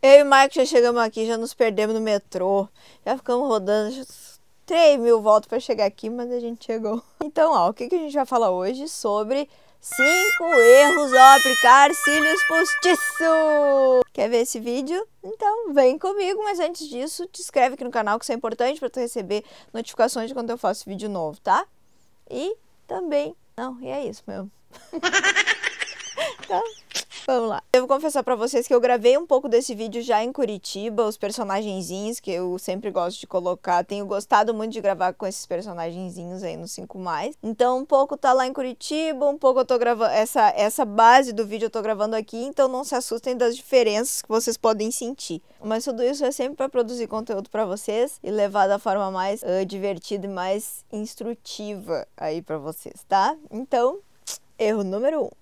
Eu e o Marco já chegamos aqui, já nos perdemos no metrô. Já ficamos rodando 3.000 voltas para chegar aqui, mas a gente chegou. Então, ó, o que a gente vai falar hoje? Sobre 5 erros ao aplicar cílios postiços. Quer ver esse vídeo? Então vem comigo, mas antes disso, te inscreve aqui no canal, que isso é importante para tu receber notificações de quando eu faço vídeo novo, tá? E também... Não, e é isso mesmo. Tá? Vamos lá. Eu vou confessar pra vocês que eu gravei um pouco desse vídeo já em Curitiba, os personagenzinhos que eu sempre gosto de colocar. Tenho gostado muito de gravar com esses personagenzinhos aí no 5+. Então um pouco tá lá em Curitiba, um pouco eu tô gravando... Essa base do vídeo eu tô gravando aqui, então não se assustem das diferenças que vocês podem sentir. Mas tudo isso é sempre pra produzir conteúdo pra vocês e levar da forma mais divertida e mais instrutiva aí pra vocês, tá? Então, erro número 1.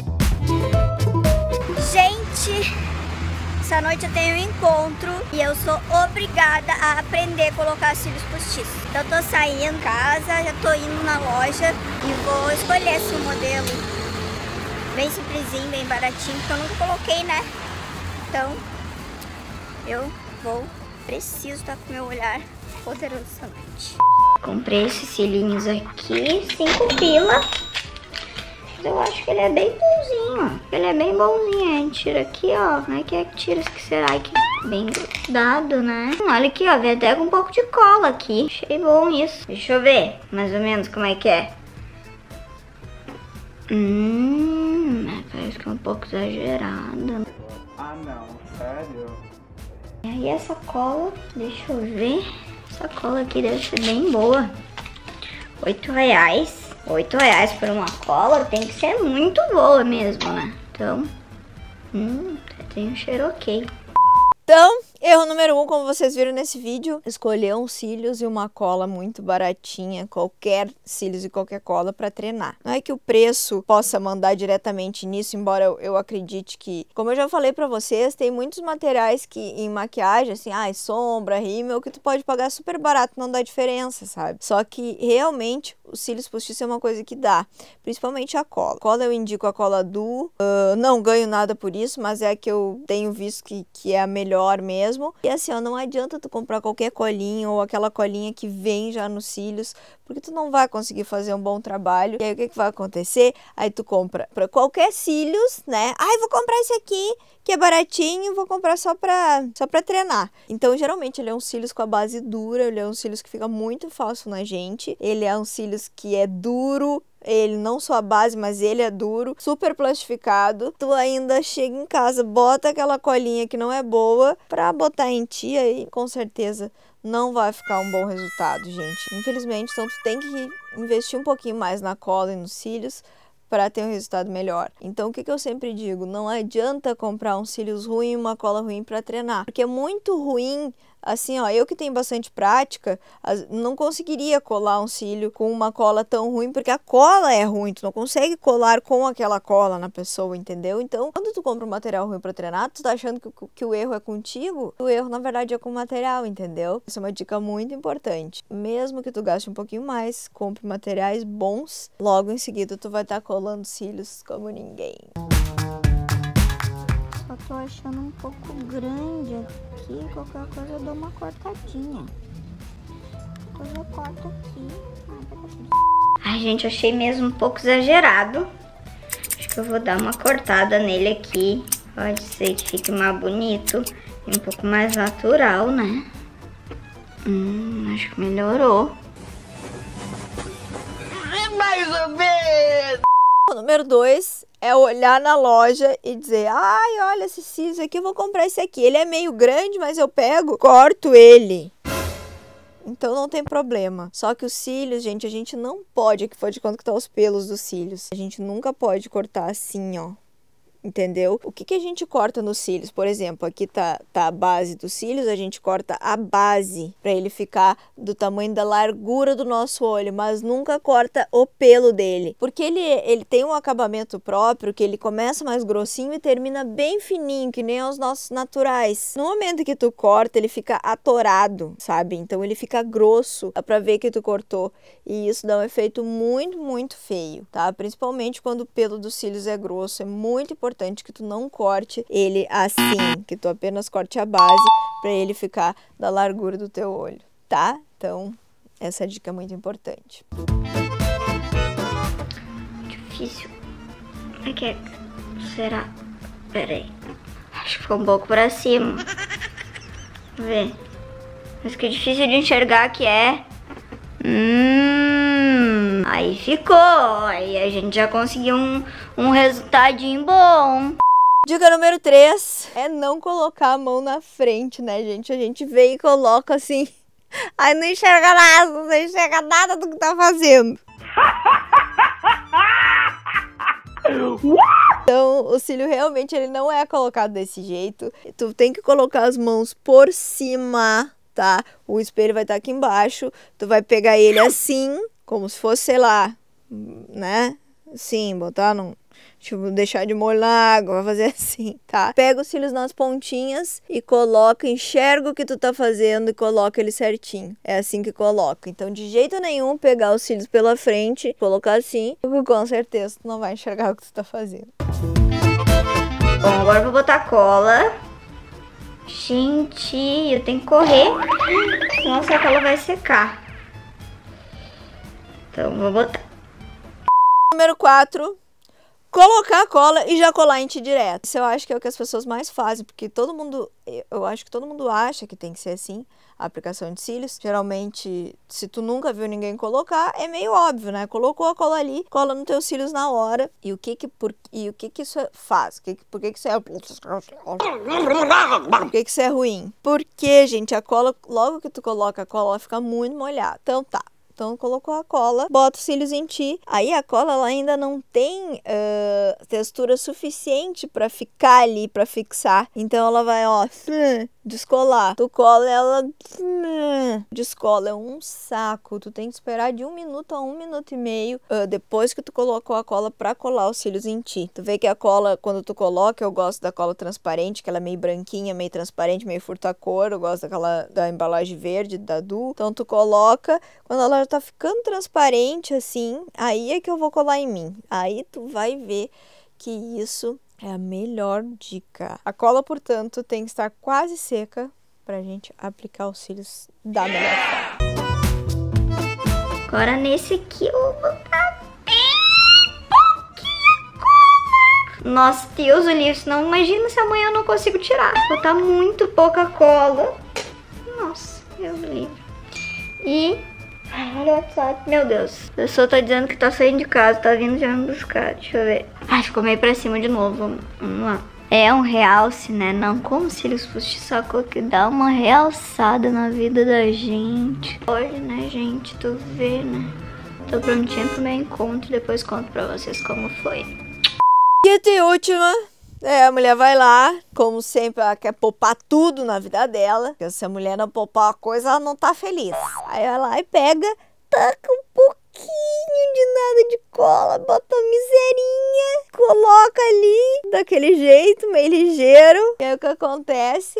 Gente, essa noite eu tenho um encontro e eu sou obrigada a aprender a colocar cílios postiços. Então eu tô saindo de casa, já tô indo na loja e vou escolher esse modelo bem simplesinho, bem baratinho, porque eu nunca coloquei, né? Então eu preciso estar com o meu olhar poderoso essa noite. Comprei esses cílios aqui, 5 pila. Eu acho que ele é bem bonzinho. Ele é bem bonzinho. A gente tira aqui, ó. Como é que tira isso que será? Que bem grudado, né? Olha aqui, ó. Vem até com um pouco de cola aqui. Achei bom isso. Deixa eu ver mais ou menos como é que é. Parece que é um pouco exagerado. Ah, não. Sério? E aí essa cola, deixa eu ver. Essa cola aqui deve ser bem boa. R$8. R$8 por uma cola tem que ser muito boa mesmo, né? Então, tem um cheiro ok. Então, erro número 1, como vocês viram nesse vídeo, escolher uns cílios e uma cola muito baratinha, qualquer cílios e qualquer cola para treinar. Não é que o preço possa mandar diretamente nisso, embora eu acredite que, como eu já falei para vocês, tem muitos materiais que em maquiagem, assim, sombra, rímel, que tu pode pagar super barato, não dá diferença, sabe? Só que realmente os cílios postiços é uma coisa que dá, principalmente a cola. Cola eu indico a cola Duo, não ganho nada por isso, mas é a que eu tenho visto que é a melhor mesmo. E assim, ó, não adianta tu comprar qualquer colinha ou aquela colinha que vem já nos cílios, porque tu não vai conseguir fazer um bom trabalho. E aí o que vai acontecer? Aí tu compra para qualquer cílios, né? Vou comprar esse aqui, que é baratinho, vou comprar só pra treinar. Então, geralmente, ele é um cílios com a base dura, ele é um cílios que fica muito fácil na gente, ele é um cílios que é duro, ele não só a base, mas ele é duro, super plastificado. Tu ainda chega em casa, bota aquela colinha que não é boa pra botar em ti, aí com certeza não vai ficar um bom resultado, gente. Infelizmente, então tu tem que investir um pouquinho mais na cola e nos cílios para ter um resultado melhor. Então, o que eu sempre digo? Não adianta comprar um cílios ruim e uma cola ruim para treinar, porque é muito ruim. Assim, ó, eu que tenho bastante prática, não conseguiria colar um cílio com uma cola tão ruim, porque a cola é ruim, tu não consegue colar com aquela cola na pessoa, entendeu? Então, quando tu compra um material ruim pra treinar, tu tá achando que o erro é contigo, o erro, na verdade, é com o material, entendeu? Essa é uma dica muito importante. Mesmo que tu gaste um pouquinho mais, compre materiais bons, logo em seguida tu vai estar colando cílios como ninguém. Só tô achando um pouco grande aqui, qualquer coisa eu dou uma cortadinha. Depois eu corto aqui. Ai, gente, eu achei mesmo um pouco exagerado. Acho que eu vou dar uma cortada nele aqui. Pode ser que fique mais bonito e um pouco mais natural, né? Acho que melhorou. Mais ou menos! O número 2 é olhar na loja e dizer, olha esse cílios aqui, eu vou comprar esse aqui. Ele é meio grande, mas eu pego, corto ele. Então não tem problema. Só que os cílios, gente, a gente não pode, que foi de quanto que tá os pelos dos cílios. A gente nunca pode cortar assim, ó. Entendeu? O que a gente corta nos cílios? Por exemplo, aqui tá a base dos cílios, a gente corta a base para ele ficar do tamanho da largura do nosso olho, mas nunca corta o pelo dele. Porque ele tem um acabamento próprio, que ele começa mais grossinho e termina bem fininho, que nem os nossos naturais. No momento que tu corta, ele fica atorado, sabe? Então ele fica grosso, dá pra ver que tu cortou. E isso dá um efeito muito, muito feio, tá? Principalmente quando o pelo dos cílios é grosso, é muito importante importante que tu não corte ele assim, que tu apenas corte a base para ele ficar da largura do teu olho, tá? Então, essa dica é muito importante. Difícil. É que será? Pera aí. Acho que ficou um pouco pra cima. Vamos ver. Mas que difícil de enxergar que é. Aí ficou. Aí a gente já conseguiu um resultadinho bom. Dica número 3 é não colocar a mão na frente, né, gente? A gente vem e coloca assim, aí não enxerga nada, não enxerga nada do que tá fazendo. Então, o cílio realmente ele não é colocado desse jeito. Tu tem que colocar as mãos por cima, tá? O espelho vai estar aqui embaixo. Tu vai pegar ele assim, como se fosse, sei lá, né? Assim, botar num... Tipo, deixar de molho na água, vai fazer assim, tá? Pega os cílios nas pontinhas e coloca, enxerga o que tu tá fazendo e coloca ele certinho. É assim que coloca. Então, de jeito nenhum, pegar os cílios pela frente, colocar assim, porque com certeza tu não vai enxergar o que tu tá fazendo. Bom, agora eu vou botar cola. Gente, eu tenho que correr, senão essa cola vai secar. Então, vou botar. Número 4. Colocar a cola e já colar em ti direto. Isso eu acho que é o que as pessoas mais fazem, porque eu acho que todo mundo acha que tem que ser assim, a aplicação de cílios. Geralmente, se tu nunca viu ninguém colocar, é meio óbvio, né? Colocou a cola ali, cola nos teus cílios na hora. E o que que isso faz? Por que que isso é... Por que que isso é ruim? Porque, gente, a cola, logo que tu coloca a cola, ela fica muito molhada. Então tá. Então, colocou a cola, bota os cílios em ti. Aí, a cola ela ainda não tem textura suficiente para ficar ali, para fixar. Então, ela vai, ó, descolar. Tu cola, ela descola. É um saco. Tu tem que esperar de 1 minuto a 1 minuto e meio depois que tu colocou a cola para colar os cílios em ti. Tu vê que a cola, quando tu coloca, eu gosto da cola transparente, que ela é meio branquinha, meio transparente, meio furta-cor. Eu gosto da embalagem verde, da Du. Então, tu coloca, quando ela tá ficando transparente assim, aí é que eu vou colar em mim. Aí tu vai ver que isso é a melhor dica. A cola, portanto, tem que estar quase seca pra gente aplicar os cílios da melhor forma. Agora nesse aqui eu vou botar bem pouquinha cola. Nossa, Deus, o livro, não imagina se amanhã eu não consigo tirar. Vou botar muito pouca cola. Nossa, Deus livre. E... ai, olha o WhatsApp, meu Deus. A pessoa tá dizendo que tá saindo de casa, tá vindo já me buscar. Deixa eu ver. Ai, ficou meio pra cima de novo. Vamos lá. É um realce, né? Não como cílios postiços, só que dá uma realçada na vida da gente. Hoje, né, gente? Tu vê, né? Tô prontinha pro meu encontro. Depois conto pra vocês como foi. E a última... a mulher vai lá, como sempre, ela quer poupar tudo na vida dela. Porque se a mulher não poupar uma coisa, ela não tá feliz. Aí ela vai lá e pega, taca um pouquinho de nada de cola, bota uma miserinha, coloca ali, daquele jeito, meio ligeiro. E aí o que acontece?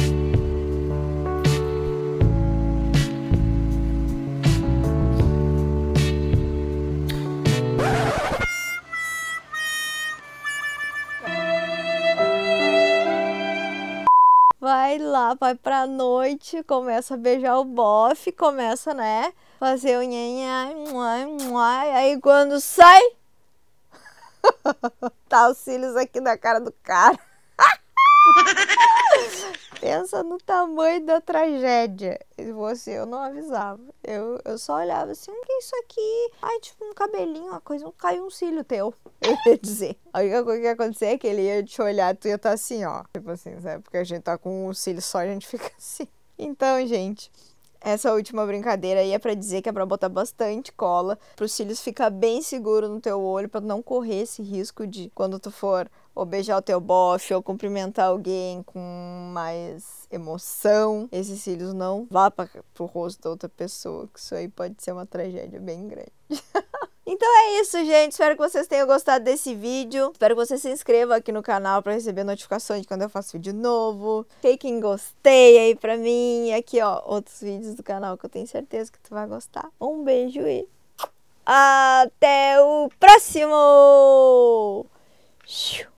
Vai lá, vai pra noite, começa a beijar o bofe, começa, né, fazer o nhanhá, aí quando sai, tá os cílios aqui na cara do cara. Pensa no tamanho da tragédia. Eu não avisava. Eu só olhava assim, o que é isso aqui? Ai, tipo um cabelinho, uma coisa, caiu um cílio teu. Eu ia dizer. A única coisa que ia acontecer é que ele ia te olhar e tu ia estar assim, ó. Tipo assim, sabe? Porque a gente tá com um cílio só, a gente fica assim. Então, gente, essa última brincadeira aí é pra dizer que é pra botar bastante cola, pros cílios ficar bem seguro no teu olho, pra não correr esse risco de, quando tu for ou beijar o teu bofe, ou cumprimentar alguém com mais emoção, esses cílios não vá pro rosto da outra pessoa, que isso aí pode ser uma tragédia bem grande. Então é isso, gente. Espero que vocês tenham gostado desse vídeo. Espero que você se inscreva aqui no canal para receber notificações de quando eu faço vídeo novo. Clique em gostei aí pra mim. E aqui, ó, outros vídeos do canal que eu tenho certeza que tu vai gostar. Um beijo e até o próximo!